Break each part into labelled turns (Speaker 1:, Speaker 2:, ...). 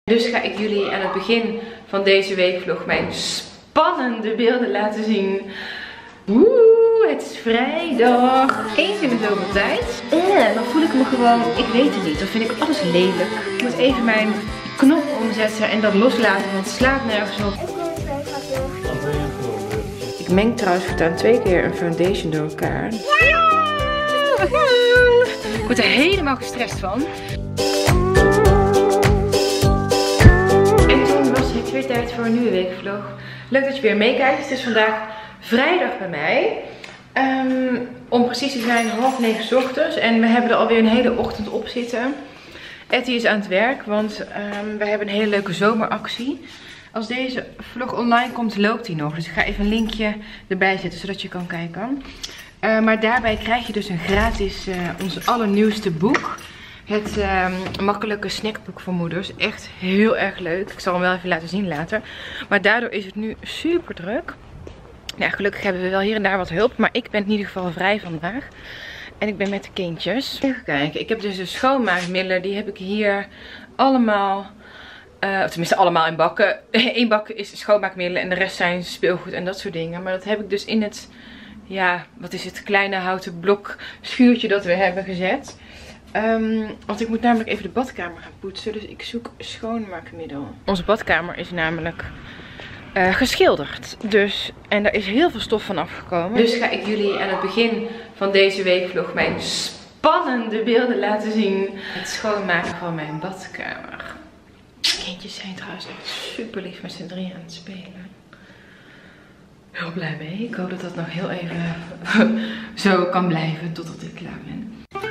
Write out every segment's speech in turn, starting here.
Speaker 1: Dus ga ik jullie aan het begin van deze weekvlog mijn spannende beelden laten zien. Het is vrijdag. Eens in de zoveel tijd. Dan voel ik me gewoon, ik weet het niet. Dan vind ik alles lelijk. Ik moet even mijn knop omzetten en dat loslaten, want het slaat nergens op. Ik meng trouwens voortaan 2 keer een foundation door elkaar. Ja! Ik word er helemaal gestrest van. En toen was het weer tijd voor een nieuwe weekvlog. Leuk dat je weer meekijkt. Het is vandaag vrijdag bij mij. Om precies te zijn 8:30 's ochtends. En we hebben er alweer een hele ochtend op zitten. Etty is aan het werk, want we hebben een hele leuke zomeractie. Als deze vlog online komt, loopt die nog. Dus ik ga even een linkje erbij zetten, zodat je kan kijken. Maar daarbij krijg je dus een gratis, ons allernieuwste boek. Het makkelijke snackboek voor moeders. Echt heel erg leuk. Ik zal hem wel even laten zien later. Maar daardoor is het nu super druk. Ja, gelukkig hebben we wel hier en daar wat hulp. Maar ik ben in ieder geval vrij vandaag. En ik ben met de kindjes. Even kijken. Ik heb dus de schoonmaakmiddelen. Die heb ik hier allemaal. Tenminste allemaal in bakken. 1 bak is schoonmaakmiddelen. En de rest zijn speelgoed en dat soort dingen. Maar dat heb ik dus in het, ja, wat is het, kleine houten blok schuurtje dat we hebben gezet. Want ik moet namelijk even de badkamer gaan poetsen. Dus ik zoek schoonmaakmiddel. Onze badkamer is namelijk geschilderd. Dus, en daar is heel veel stof van afgekomen. Dus ga ik jullie aan het begin van deze weekvlog mijn spannende beelden laten zien. Het schoonmaken van mijn badkamer. De kindjes zijn trouwens echt super lief met z'n 3 aan het spelen. Heel blij mee. Ik hoop dat dat nog heel even zo kan blijven totdat ik klaar ben.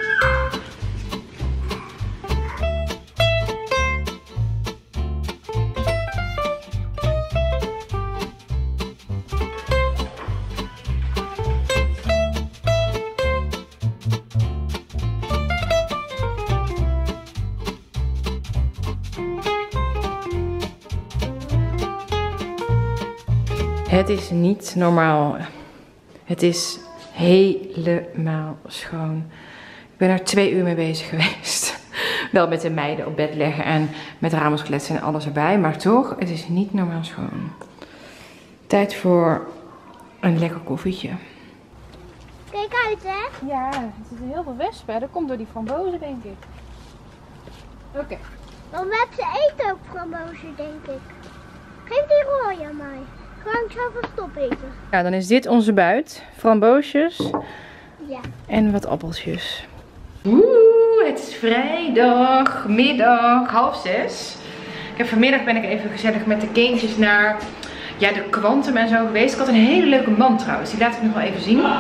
Speaker 1: Het is niet normaal. Het is helemaal schoon. Ik ben er 2 uur mee bezig geweest. Wel met de meiden op bed leggen en met ramelskletsen en alles erbij. Maar toch, het is niet normaal schoon. Tijd voor een lekker koffietje.
Speaker 2: Kijk uit, hè?
Speaker 1: Ja, er zitten heel veel wespen. Dat komt door die frambozen, denk ik. Oké.
Speaker 2: Want wespen eten ook frambozen, denk ik. Geef die rode aan mij. Gewoon zo van stop eten.
Speaker 1: Ja, dan is dit onze buit. Framboosjes.
Speaker 2: Ja.
Speaker 1: En wat appeltjes. Het is vrijdagmiddag, 5:30. Vanmiddag ben ik even gezellig met de kindjes naar de Quantum en zo geweest. Ik had een hele leuke man trouwens. Die laat ik nog wel even zien.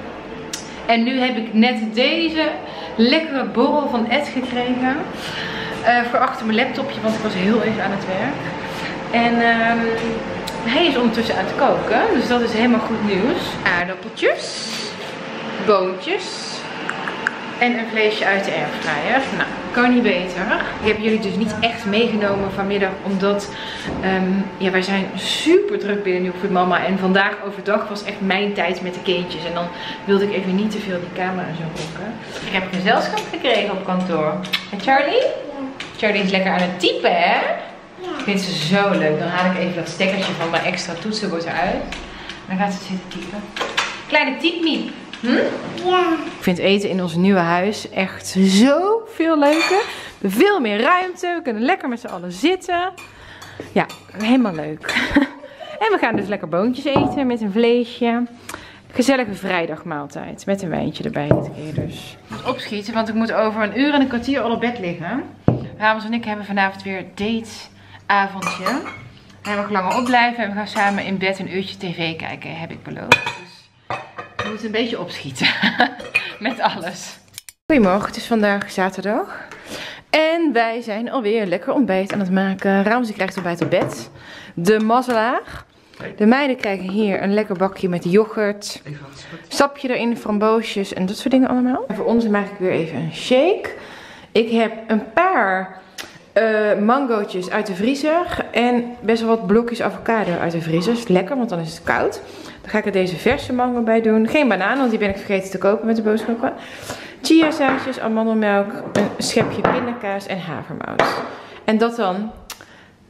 Speaker 1: En nu heb ik net deze lekkere borrel van Ed gekregen. Voor achter mijn laptopje, want ik was heel even aan het werk. En hij is ondertussen aan het koken, dus dat is helemaal goed nieuws. Aardappeltjes, boontjes en een vleesje uit de airfryer. Nou, kan niet beter. Ik heb jullie dus niet echt meegenomen vanmiddag, omdat wij zijn super druk binnen nu voor mama. En vandaag overdag was echt mijn tijd met de kindjes. En dan wilde ik even niet te veel die camera zo rokken. Ik heb een gezelschap gekregen op kantoor. En Charlie? Ja. Charlie is lekker aan het typen, hè? Ik vind ze zo leuk. Dan haal ik even dat stekkertje van mijn extra toetsenbord eruit. Dan gaat ze zitten typen. Kleine typmiep.
Speaker 2: Ja.
Speaker 1: Ik vind eten in ons nieuwe huis echt zo veel leuker. We hebben veel meer ruimte. We kunnen lekker met z'n allen zitten. Ja, helemaal leuk. En we gaan dus lekker boontjes eten met een vleesje. Gezellige vrijdagmaaltijd. Met een wijntje erbij dit keer dus. Ik moet opschieten, want ik moet over 1 uur en een kwartier al op bed liggen. Ramos en ik hebben vanavond weer dateavondje. Hij mag langer opblijven en we gaan samen in bed een uurtje tv kijken, heb ik beloofd. Dus we moeten een beetje opschieten. Met alles. Goedemorgen, het is vandaag zaterdag. En wij zijn alweer lekker ontbijt aan het maken. Ramos krijgt ontbijt op bed. De mazzelaar. De meiden krijgen hier een lekker bakje met yoghurt. Sapje erin, framboosjes en dat soort dingen allemaal. En voor ons maak ik weer even een shake. Ik heb een paar mangootjes uit de vriezer en best wel wat blokjes avocado uit de vriezer. Is lekker, want dan is het koud. Dan ga ik er deze verse mango bij doen. Geen banaan, want die ben ik vergeten te kopen met de boodschappen. Chiazaadjes, amandelmelk, een schepje pindakaas en havermout. En dat dan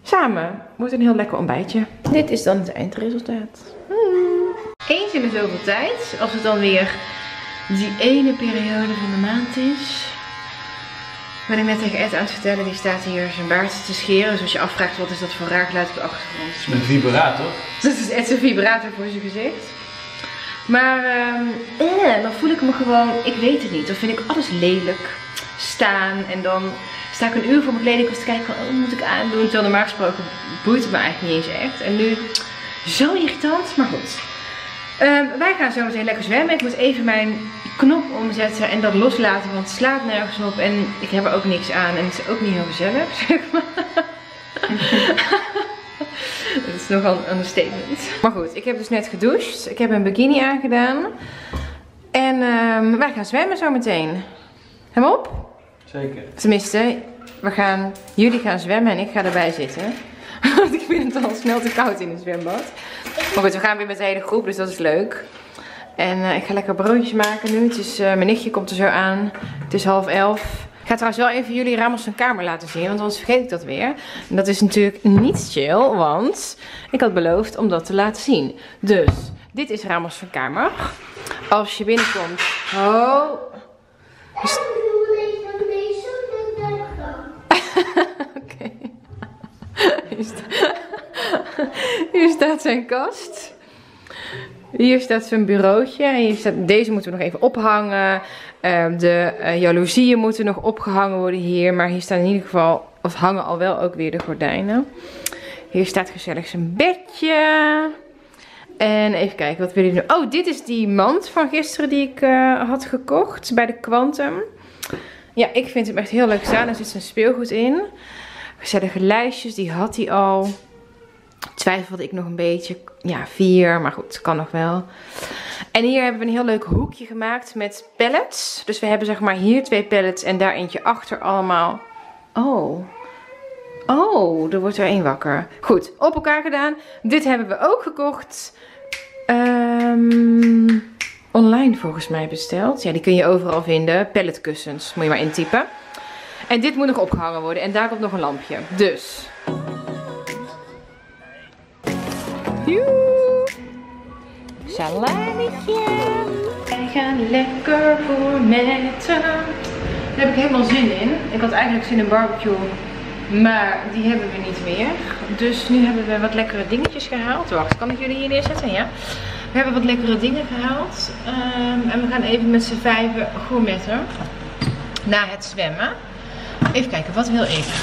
Speaker 1: samen. Wordt een heel lekker ontbijtje. Dit is dan het eindresultaat. Eens in de zoveel tijd, als het dan weer die ene periode van de maand is. Ben ik net tegen Ed aan het vertellen, die staat hier zijn baard te scheren. Dus als je afvraagt wat is dat voor raar geluid op de achtergrond.
Speaker 3: Het is met vibrator.
Speaker 1: Dat is Ed zijn vibrator voor zijn gezicht. Maar dan voel ik me gewoon, ik weet het niet. Dan vind ik alles lelijk staan. En dan sta ik een uur voor mijn kledingkast te kijken van, oh, wat moet ik aandoen? Terwijl normaal gesproken boeit het me eigenlijk niet eens echt. En nu, zo irritant, maar goed. Wij gaan zo meteen lekker zwemmen. Ik moet even mijn knop omzetten en dat loslaten, want het slaat nergens op. En ik heb er ook niks aan en het is ook niet heel gezellig, zeg maar. Dat is nogal een statement. Maar goed, ik heb dus net gedoucht. Ik heb een bikini aangedaan. En wij gaan zwemmen zo meteen. Hem op?
Speaker 3: Zeker.
Speaker 1: Tenminste, jullie gaan zwemmen en ik ga erbij zitten. Want ik vind het al snel te koud in het zwembad. Maar goed, we gaan weer met de hele groep, dus dat is leuk. En ik ga lekker broodjes maken nu. Het is, mijn nichtje komt er zo aan. Het is 10:30. Ik ga trouwens wel even jullie Ramos zijn kamer laten zien, want anders vergeet ik dat weer. En dat is natuurlijk niet chill, want ik had beloofd om dat te laten zien. Dus, dit is Ramos zijn kamer. Als je binnenkomt... Oh... Oké. Hier staat zijn kast. Hier staat zijn bureautje. En hier staat, deze moeten we nog even ophangen. De jaloezieën moeten nog opgehangen worden hier. Maar hier staan in ieder geval, of hangen al wel ook weer de gordijnen. Hier staat gezellig zijn bedje. En even kijken, wat wil je nu? Oh, dit is die mand van gisteren die ik had gekocht bij de Quantum. Ja, ik vind hem echt heel leuk staan. Er zit zijn speelgoed in. Gezellige lijstjes, die had hij al. Twijfelde ik nog een beetje. Ja, 4, maar goed, kan nog wel. En hier hebben we een heel leuk hoekje gemaakt met pallets. Dus we hebben zeg maar hier 2 pallets en daar eentje achter allemaal. Oh. Oh, er wordt er 1 wakker. Goed, op elkaar gedaan. Dit hebben we ook gekocht. Online volgens mij besteld. Ja, die kun je overal vinden. Palletkussens, moet je maar intypen. En dit moet nog opgehangen worden. En daar komt nog een lampje. Dus. Joe. Salamietje. Wij gaan lekker gourmetten. Daar heb ik helemaal zin in. Ik had eigenlijk zin in barbecue. Maar die hebben we niet meer. Dus nu hebben we wat lekkere dingetjes gehaald. Wacht, kan ik jullie hier neerzetten? Ja. We hebben wat lekkere dingen gehaald. En we gaan even met z'n 5 gourmetten. Na het zwemmen. Even kijken, wat wil ik?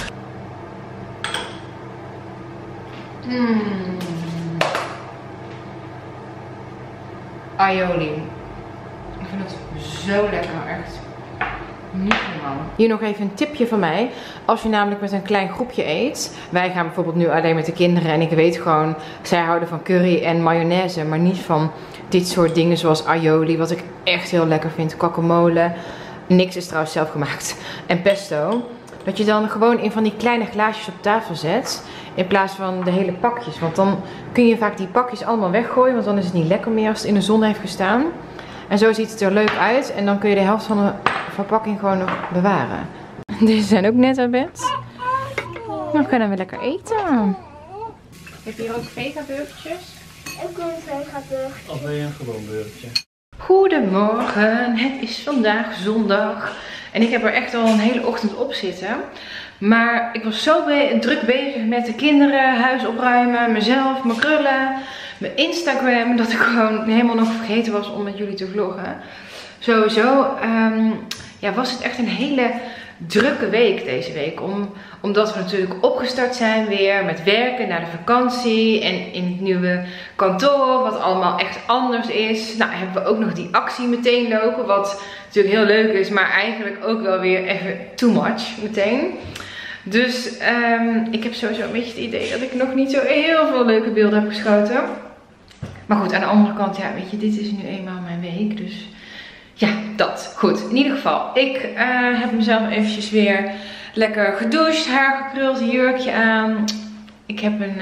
Speaker 1: Aioli. Ik vind het zo lekker, echt. Niet normaal. Hier nog even een tipje van mij. Als je namelijk met een klein groepje eet. Wij gaan bijvoorbeeld nu alleen met de kinderen. En ik weet gewoon, zij houden van curry en mayonaise. Maar niet van dit soort dingen zoals aioli. Wat ik echt heel lekker vind. Guacamole. Niks is trouwens zelf gemaakt. En pesto. Dat je dan gewoon in van die kleine glaasjes op tafel zet. In plaats van de hele pakjes. Want dan kun je vaak die pakjes allemaal weggooien. Want dan is het niet lekker meer als het in de zon heeft gestaan. En zo ziet het er leuk uit. En dan kun je de helft van de verpakking gewoon nog bewaren. Deze zijn ook net uit bed. Dan gaan we lekker eten. Heb je hier ook vegaburgertjes?
Speaker 2: Ik wil een vegaburger.
Speaker 3: Of wil je een gewoon burgertje?
Speaker 1: Goedemorgen, het is vandaag zondag. En ik heb er echt al een hele ochtend op zitten. Maar ik was zo druk bezig met de kinderen, huis opruimen, mezelf, mijn krullen, mijn Instagram. Dat ik gewoon helemaal nog vergeten was om met jullie te vloggen. Sowieso ja, was het echt een hele drukke week deze week. Omdat we natuurlijk opgestart zijn weer met werken na de vakantie. En in het nieuwe kantoor, wat allemaal echt anders is. Nou, hebben we ook nog die actie meteen lopen. Wat natuurlijk heel leuk is, maar eigenlijk ook wel weer even too much meteen. Dus ik heb sowieso een beetje het idee dat ik nog niet zo heel veel leuke beelden heb geschoten. Maar goed, aan de andere kant, ja, weet je, dit is nu eenmaal mijn week. Dus ja, dat. Goed, in ieder geval. Ik heb mezelf eventjes weer lekker gedoucht, haar gekruld, jurkje aan. Ik heb een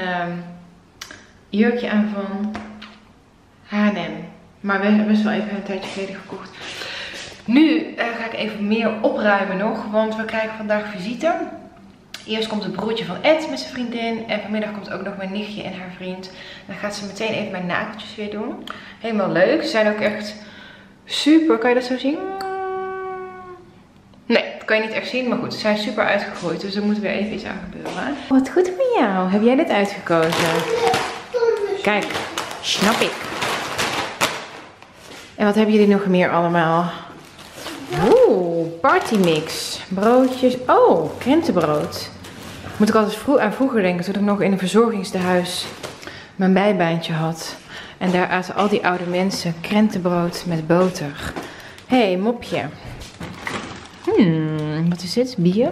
Speaker 1: jurkje aan van H&M. Maar we hebben best wel even een tijdje geleden gekocht. Nu ga ik even meer opruimen nog, want we krijgen vandaag visite. Eerst komt het broertje van Ed met zijn vriendin. En vanmiddag komt ook nog mijn nichtje en haar vriend. Dan gaat ze meteen even mijn nageltjes weer doen. Helemaal leuk. Ze zijn ook echt super. Kan je dat zo zien? Nee, dat kan je niet echt zien. Maar goed, ze zijn super uitgegroeid. Dus er moet weer even iets aan gebeuren. Wat goed met jou. Heb jij dit uitgekozen? Kijk, snap ik. En wat hebben jullie nog meer allemaal? Oeh, partymix. Broodjes. Oh, krentenbrood. Moet ik altijd aan vroeger denken, toen ik nog in een verzorgingstehuis mijn bijbaantje had. En daar aten al die oude mensen krentenbrood met boter. Hé, hey, mopje. Wat is dit? Bier?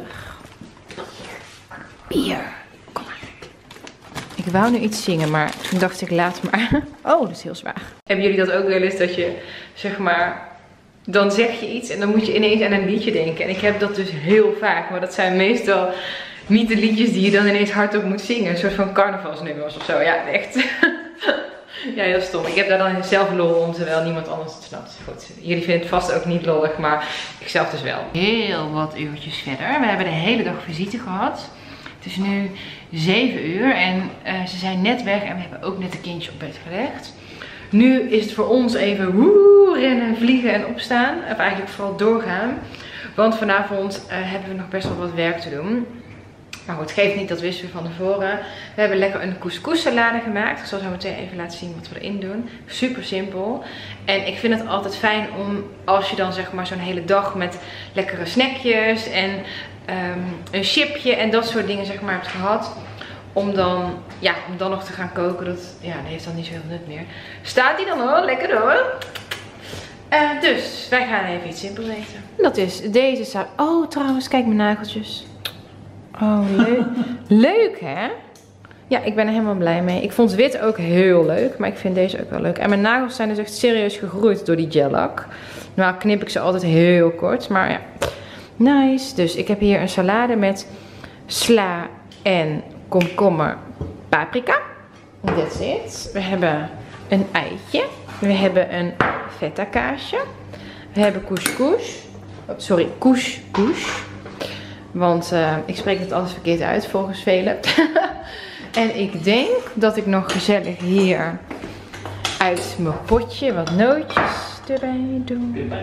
Speaker 1: Bier. Kom maar. Ik wou nu iets zingen, maar toen dacht ik laat maar. Oh, dat is heel zwaar. Hebben jullie dat ook wel eens dat je, zeg maar, dan zeg je iets en dan moet je ineens aan een liedje denken. En ik heb dat dus heel vaak, maar dat zijn meestal niet de liedjes die je dan ineens hardop moet zingen. Een soort van carnavalsnummers of zo. Ja, echt. Ja, heel stom. Ik heb daar dan zelf lol om, terwijl niemand anders het snapt. Goed, jullie vinden het vast ook niet lollig, maar ik zelf dus wel. Heel wat uurtjes verder. We hebben de hele dag visite gehad. Het is nu 7 uur en ze zijn net weg en we hebben ook net een kindje op bed gelegd. Nu is het voor ons even woe, rennen, vliegen en opstaan. Of eigenlijk vooral doorgaan. Want vanavond hebben we nog best wel wat werk te doen. Maar goed, geeft niet, dat wisten we van tevoren. We hebben lekker een couscous salade gemaakt. Ik zal zo meteen even laten zien wat we erin doen. Super simpel. En ik vind het altijd fijn om, als je dan zeg maar zo'n hele dag met lekkere snackjes en een chipje en dat soort dingen zeg maar hebt gehad. Om dan nog te gaan koken. Dat heeft dan niet zo heel nut meer. Staat die dan hoor? Lekker hoor. Dus wij gaan even iets simpels eten. Dat is deze salade. Oh trouwens, kijk mijn nageltjes. Oh, leuk. Leuk, hè? Ja, ik ben er helemaal blij mee. Ik vond wit ook heel leuk, maar ik vind deze ook wel leuk. En mijn nagels zijn dus echt serieus gegroeid door die gel-lak. Nou knip ik ze altijd heel kort, maar ja. Nice. Dus ik heb hier een salade met sla en komkommer, paprika. That's it. We hebben een eitje. We hebben een feta kaasje. We hebben couscous. Oh, sorry, couscous. Want ik spreek het alles verkeerd uit volgens velen. En ik denk dat ik nog gezellig hier uit mijn potje wat nootjes erbij doe.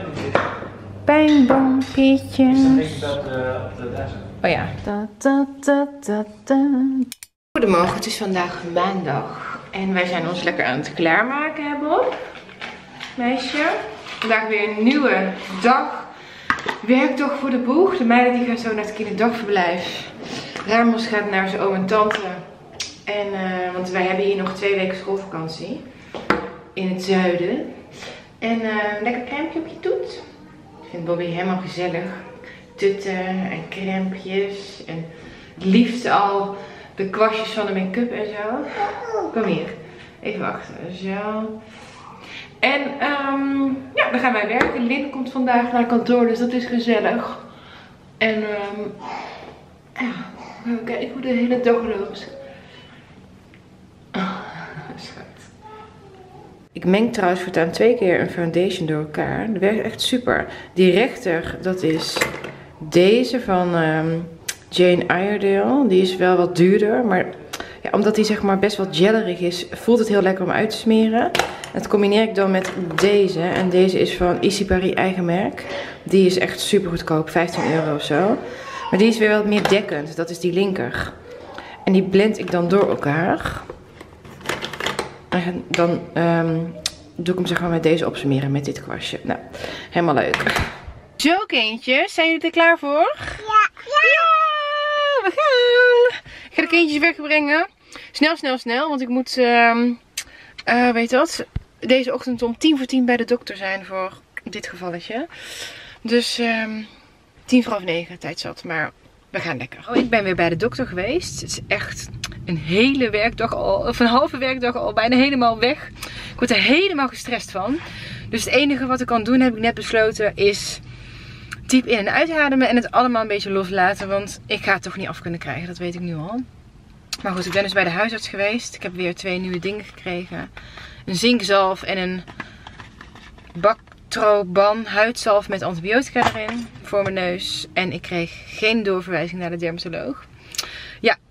Speaker 1: Pijnboompjes. Oh ja. Goedemorgen, het is vandaag maandag. En wij zijn ons lekker aan het klaarmaken, hè Bob? Meisje. Vandaag weer een nieuwe dag. Werkdag voor de boeg. De meiden die gaan zo naar het kinderdagverblijf. Ramos gaat naar zijn oom en tante. En, want wij hebben hier nog 2 weken schoolvakantie. In het zuiden. En lekker crèmpje op je toet. Ik vind Bobby helemaal gezellig. Tutten en crèmpjes. En het liefst al de kwastjes van de make-up en zo. Kom hier. Even wachten. Zo. En dan gaan wij werken. Lin komt vandaag naar kantoor, dus dat is gezellig. En even kijken hoe de hele dag loopt. Schat. Ik meng trouwens voortaan 2 keer een foundation door elkaar. Dat werkt echt super. Die rechter, dat is deze van Jane Iredale. Die is wel wat duurder, maar ja, omdat die zeg maar best wel gellerig is, voelt het heel lekker om uit te smeren. Dat combineer ik dan met deze. En deze is van Issy Paris eigen merk. Die is echt super goedkoop. 15 euro of zo. Maar die is weer wat meer dekkend. Dat is die linker. En die blend ik dan door elkaar. En dan doe ik hem zeg maar met deze opsmeren. Met dit kwastje. Nou, helemaal leuk. Zo kindjes, zijn jullie er klaar voor?
Speaker 2: Ja.
Speaker 1: Ja, we gaan. Ik ga de kindjes wegbrengen. Snel. Want ik moet, weet je wat? Deze ochtend om 10:45 bij de dokter zijn voor dit gevalletje. Dus 9:10 tijd zat, maar we gaan lekker. Oh, ik ben weer bij de dokter geweest. Het is echt een hele werkdag al, of een halve werkdag al bijna helemaal weg. Ik word er helemaal gestrest van. Dus het enige wat ik kan doen, heb ik net besloten, is diep in- en uitademen en het allemaal een beetje loslaten. Want ik ga het toch niet af kunnen krijgen, dat weet ik nu al. Maar goed, ik ben dus bij de huisarts geweest. Ik heb weer 2 nieuwe dingen gekregen. Een zinkzalf en een Bactroban huidzalf met antibiotica erin voor mijn neus. En ik kreeg geen doorverwijzing naar de dermatoloog.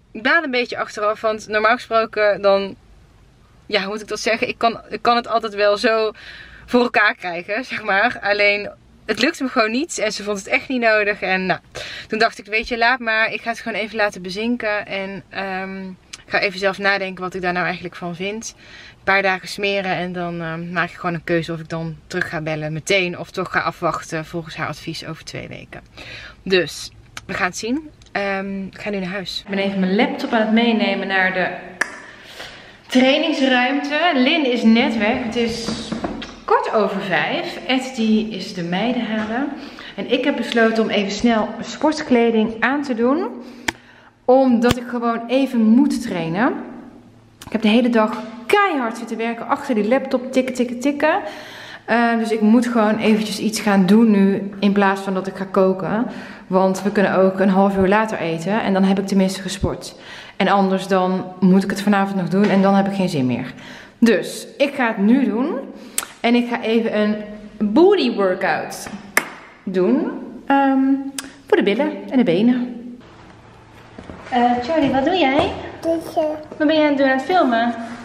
Speaker 1: ik baal een beetje achteraf, want normaal gesproken dan, ja, hoe moet ik dat zeggen? Ik kan het altijd wel zo voor elkaar krijgen, zeg maar. Alleen, het lukte me gewoon niet en ze vond het echt niet nodig. En nou, toen dacht ik, weet je, laat maar. Ik ga het gewoon even laten bezinken en ga even zelf nadenken wat ik daar nou eigenlijk van vind. Een paar dagen smeren en dan maak ik gewoon een keuze of ik dan terug ga bellen meteen. Of toch ga afwachten volgens haar advies over 2 weken. Dus, we gaan het zien. Ik ga nu naar huis. Ik ben even mijn laptop aan het meenemen naar de trainingsruimte. Lin is net weg. Het is 4:15. Ed die is de meiden halen. En ik heb besloten om even snel sportkleding aan te doen. Omdat ik gewoon even moet trainen. Ik heb de hele dag keihard zitten werken achter die laptop. Tikken. Dus ik moet gewoon eventjes iets gaan doen nu. In plaats van dat ik ga koken. Want we kunnen ook een half uur later eten. En dan heb ik tenminste gesport. En anders dan moet ik het vanavond nog doen. En dan heb ik geen zin meer. Dus ik ga het nu doen. En ik ga even een booty workout doen. Voor de billen en de benen. Charlie, wat doe jij?
Speaker 2: Ditje.
Speaker 1: Wat ben jij aan het doen, aan het filmen?